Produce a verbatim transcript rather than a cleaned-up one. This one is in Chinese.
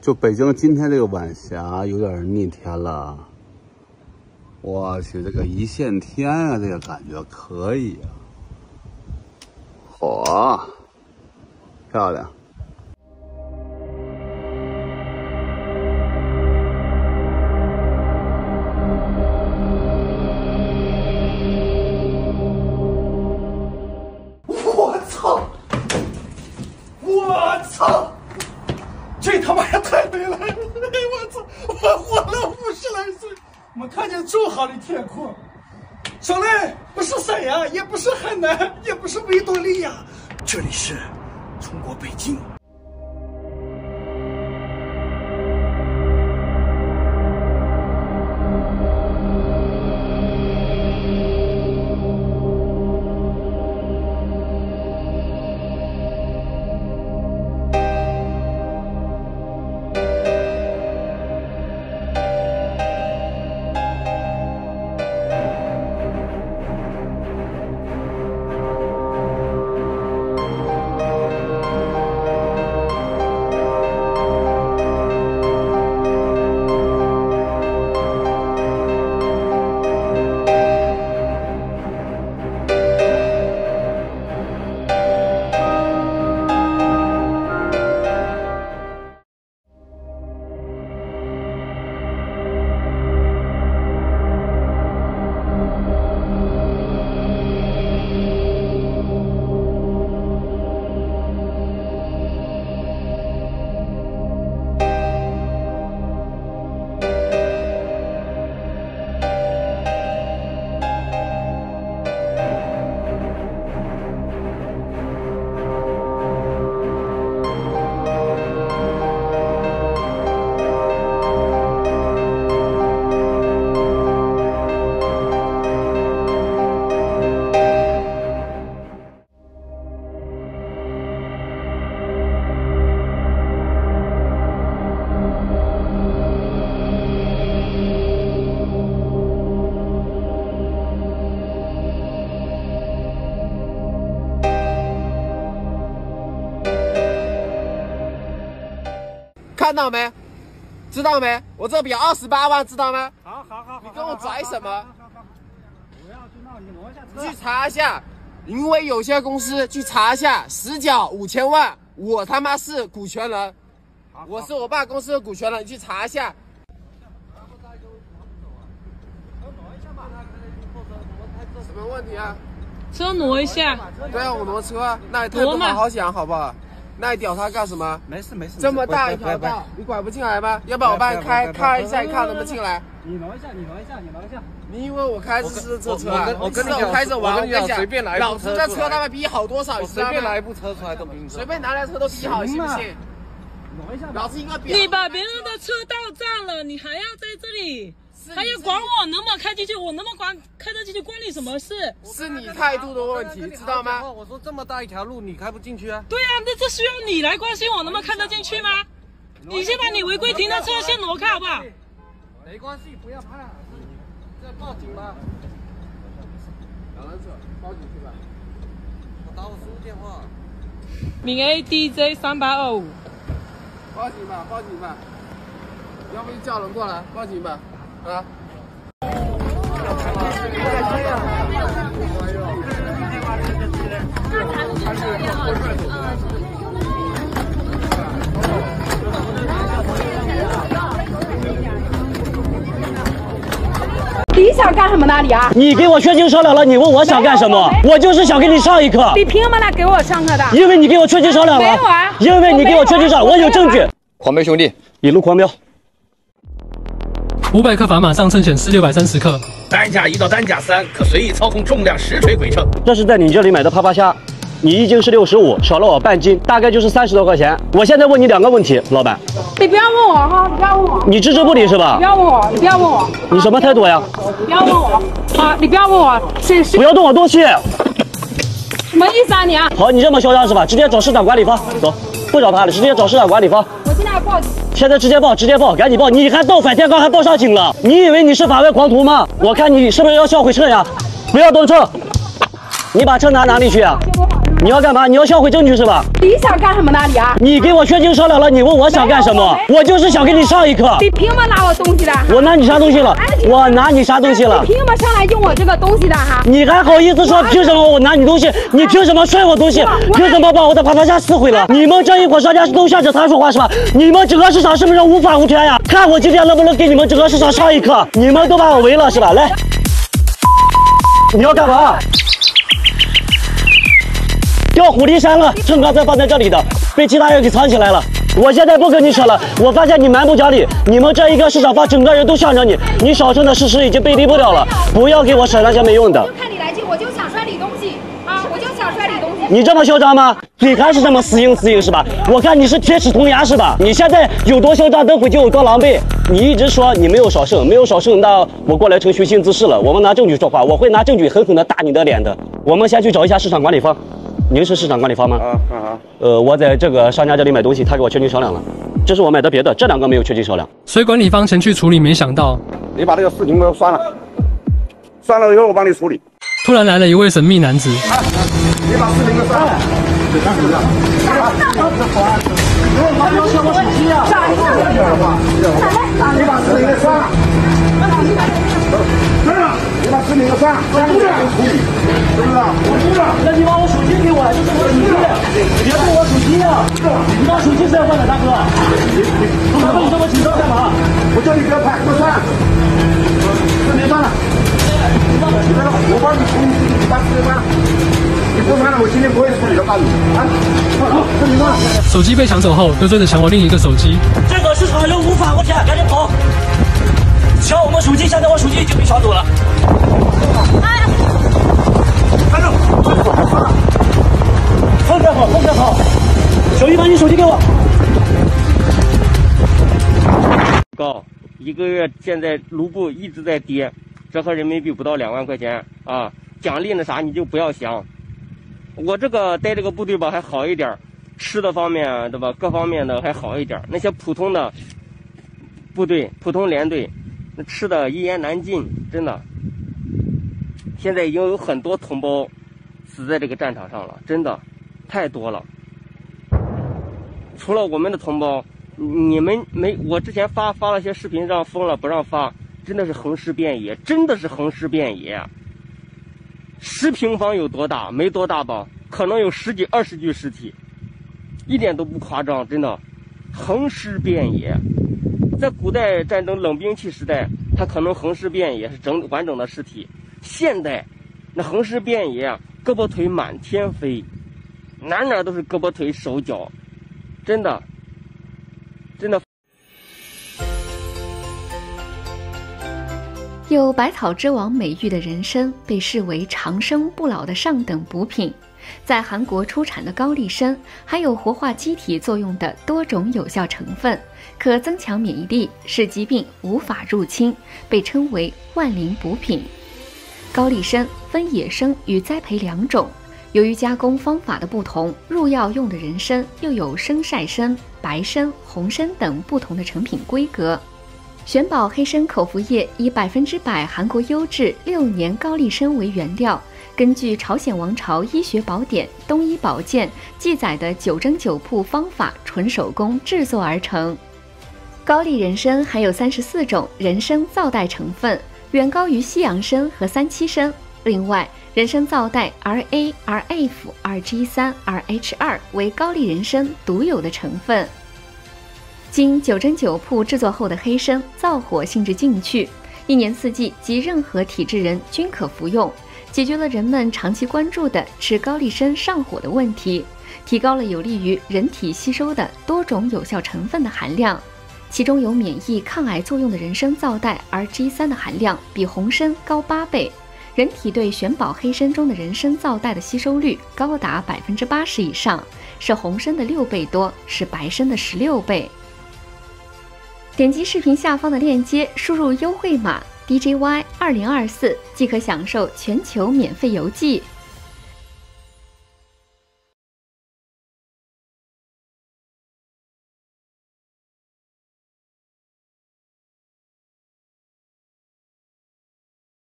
就北京今天这个晚霞有点逆天了。我去，这个一线天啊，这个感觉可以啊！嚯，漂亮！ 我操！我操！这他妈也太美了！我操！我活了五十来岁，我看见这么好的天空。小雷，不是沈阳，也不是海南，也不是维多利亚，这里是中国北京。 看到没？知道没？我这表二十八万，知道吗？ 好好好， 你跟我拽什么？ 不要去闹，你挪一下你去查一下，因为有些公司去查一下，实缴五千万，我他妈是股权人，我是我爸公司的股权人，你去查一下。什么问题啊？ 车挪一下。 对啊，我挪车，那你态度好好讲好不好？那你屌他干什么？ 没事没事， 这么大一条道，你拐不进来吗？要不然我帮你开开一下，你看能不能进来？ 你挪一下，你挪一下，你挪一下。 你以为我开的是这车啊？ 我跟你讲， 我开着玩，我跟你讲， 随便来， 老子这车他妈比好多少？ 随便来一部车出来都比你随便拿来车都比你好，信不信？ 挪一下， 老子应该比。 你把别人的车到站了，你还要在这里？还要管我能不能开进去？我能不能管开得进去，关你什么事？ 是你态度的问题，知道吗？ 我说这么大一条路，你开不进去啊？ 对啊，那这需要你来关心我能不能开得进去吗？你先把你违规停的车先挪开好不好？ 没关系，不要怕，这报警吧。 两轮车，报警去吧。 我打我叔电话。 闽 A D J 三八二五。 报警吧，报警吧。要不就叫人过来，报警吧。啊！ 你想干什么呢？你啊！ 你给我确定商量了，你问我想干什么？我, 我就是想给你上一课。 你凭什么来给我上课的？ 因为你给我确定商量了。 没有啊！ 因为你给我确定商量，我, 我有证据。 狂飙兄弟， 一路狂飙。 五百克砝码上称显示六百三十克， 单价一到单价三，可随意操控重量，实锤鬼称。 这是在你这里买的啪啪虾，你一斤是六十五，少了我半斤，大概就是三十多块钱。我现在问你两个问题，老板。 你不要问我哈，你不要问我。 你置之不理是吧？ 你不要问我，你不要问我。 你什么态度呀？ 你不要问我啊！你不要问我，是是。 不要动我东西。 什么意思啊你啊？ 好，你这么嚣张是吧？直接找市场管理方，走，不找他了，直接找市场管理方。 我现在要报警。 现在直接报，直接报，赶紧报！你还斗反天罡，还报上警了？你以为你是法外狂徒吗？我看你是不是要销毁车呀？不要动车，你把车拿哪里去啊？ 你要干嘛？你要销毁证据是吧？ 你想干什么呢你啊？ 你给我确定商量了，你问我想干什么？我就是想给你上一课。 你凭什么拿我东西的？ 我拿你啥东西了？我拿你啥东西了？ 你凭什么上来用我这个东西的哈？ 你还好意思说凭什么我拿你东西？你凭什么摔我东西？凭什么把我的啪啪虾撕毁了？你们这一伙商家都向着他说话是吧？你们整个市场是不是无法无天呀？看我今天能不能给你们整个市场上一课？你们都把我围了是吧？来，你要干嘛？掉虎离山了，秤刚才放在这里的，被其他人给藏起来了。我现在不跟你扯了，我发现你蛮不讲理，你们这一个市场方整个人都向着你，你小声的事实已经背离不了了，不要给我扯那些没用的。 就看你来劲，我就想摔你东西啊，我就想摔你东西。 你这么嚣张吗？嘴还是这么死硬死硬是吧？我看你是铁齿铜牙是吧？你现在有多嚣张，等会就有多狼狈。你一直说你没有少胜，没有少胜，那我过来成虚心滋事了。我们拿证据说话，我会拿证据狠狠的打你的脸的。我们先去找一下市场管理方。您是市场管理方吗？啊啊！呃，我在这个商家这里买东西，他给我确定销量了。这是我买的别的，这两个没有确定销量。 所以管理方前去处理，没想到你把这个事情给我算了，算了以后我帮你处理。 突然来了一位神秘男子。 啊、你把事情给算了。这干什么？我要是我手机啊！你把事情给算了。真的，你把事情给算了，我不让处理，是不是？我不让。 那你把我手机给我，这是我手机，别动我手机呀！你把手机摔坏了，大哥。我问你这么紧张干嘛？ 我叫你不要拍，给我算了。事情算了。我帮你处理，你把事情算了。你不算了，我今天不会处理的，告诉你啊！好，事情算了。 手机被抢走后，又追着抢我另一个手机。 这个市场人无法无天，赶紧跑！抢我们手机，现在我手机已经被抢走了。哎！站住！放开跑，放开跑！小姨，把你手机给我。 高，一个月现在卢布一直在跌，折合人民币不到两万块钱啊！奖励那啥你就不要想。我这个带这个部队吧还好一点，吃的方面对吧？各方面的还好一点。那些普通的部队、普通连队。那吃的一言难尽，真的。现在已经有很多同胞死在这个战场上了，真的太多了。除了我们的同胞，你们没我之前发发了些视频让封了不让发，真的是横尸遍野，真的是横尸遍野。十平方有多大？没多大吧，可能有十几二十具尸体，一点都不夸张，真的，横尸遍野。在古代战争冷兵器时代，它可能横尸遍野是整完整的尸体。现代那横尸遍野，胳膊腿满天飞，哪哪都是胳膊腿手脚，真的，真的。 有百草之王美誉的人参被视为长生不老的上等补品。在韩国出产的高丽参含有活化机体作用的多种有效成分，可增强免疫力，使疾病无法入侵，被称为万灵补品。高丽参分野生与栽培两种，由于加工方法的不同，入药用的人参又有生晒参、白参、红参等不同的成品规格。玄宝黑参口服液以百分之百韩国优质六年高丽参为原料，根据朝鲜王朝医学宝典《东医宝鉴》记载的九蒸九铺方法纯手工制作而成。高丽人参含有三十四种人参皂苷成分，远高于西洋参和三七参。另外，人参皂苷 R A、R F、R G 三、R H 二 为高丽人参独有的成分。经九蒸九铺制作后的黑参，燥火性质进去，一年四季及任何体质人均可服用，解决了人们长期关注的吃高丽参上火的问题，提高了有利于人体吸收的多种有效成分的含量。其中有免疫抗癌作用的人参皂苷 R G 三 的含量比红参高八倍，人体对玄宝黑参中的人参皂苷的吸收率高达百分之八十以上，是红参的六倍多，是白参的十六倍。点击视频下方的链接，输入优惠码 D J Y 二零二四即可享受全球免费邮寄。